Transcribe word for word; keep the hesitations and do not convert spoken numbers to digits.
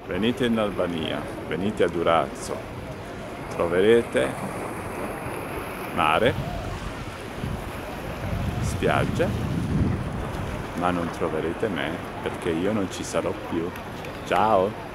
Venite in Albania, venite a Durazzo, troverete mare, spiagge, ma non troverete me perché io non ci sarò più. Ciao!